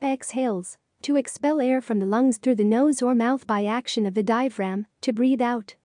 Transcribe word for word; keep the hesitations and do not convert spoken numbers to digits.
Exhales. To expel air from the lungs through the nose or mouth by action of the diaphragm, to breathe out.